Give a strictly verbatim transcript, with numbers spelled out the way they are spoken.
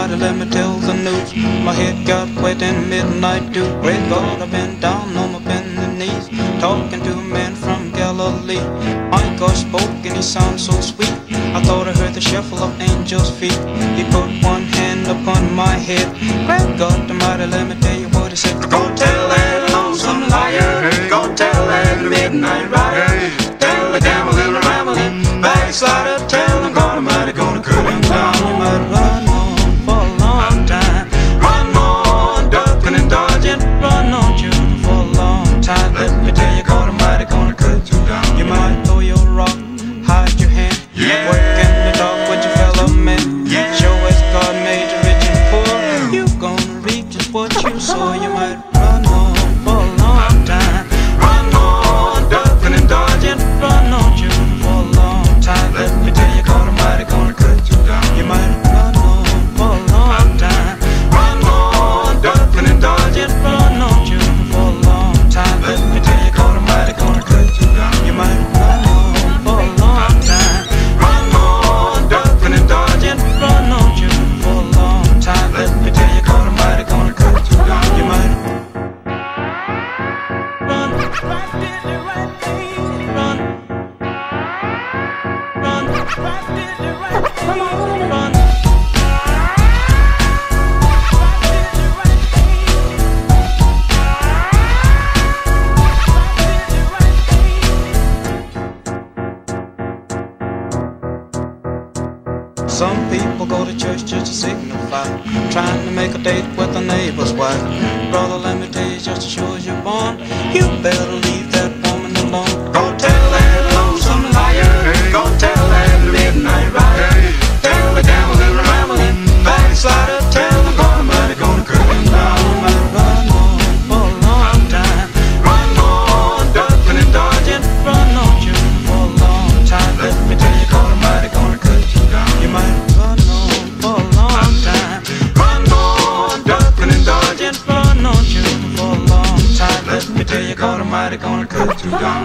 mighty, let me tell the news. My head got wet in midnight dew. Great God, I've been down on my bending knees, talking to a man from Galilee. My God spoke and he sounded so sweet. I thought I heard the shuffle of angels' feet. He put one hand upon my head. Great God Almighty, let me tell you what he said. Go tell that lonesome liar, go tell that midnight rider, tell the gambling, rambling backslider, tell him God Almighty gonna cut him down. You might run on for a long time, run on ducking and dodging, run on shooting for a long time. Let me tell you, God Almighty gonna cut you down. You might throw your rock, hide your hand, yeah. Work in the dark with your fellow men, yeah. Show us God made you rich and poor. You gonna reap just what you sow. You might run on for a long time, run on ducking and dodging, run on shooting for a long time. Let me tell you, God Almighty gonna cut you down. You might run on for a long time, run on ducking and dodging, run on shooting for a long time. Let me tell you, God Almighty gonna cut you down. You might run on for a long time, run on ducking and dodging, run on shooting for a long time. Let me tell you, God Almighty gonna cut you down. You might run, right did the right thing, run, run, right did the right thing, run. Some people go to church just to signify, trying to make a date with a neighbor's wife. Brother, let me tell you, just as sure as you're born, you better leave that woman alone. Go tell that lonesome liar, go tell that midnight rider, tell the gambling, rambling backslider, tell the God Almighty gonna cut him down. You might run on for a long time, run on ducking and dodging, run on shooting for a long time. Let me tell you, God Almighty gonna cut you down. You might run on for a long time, run on ducking and dodging, run on shooting for a long time. Let me tell you, God Almighty gonna cut you down.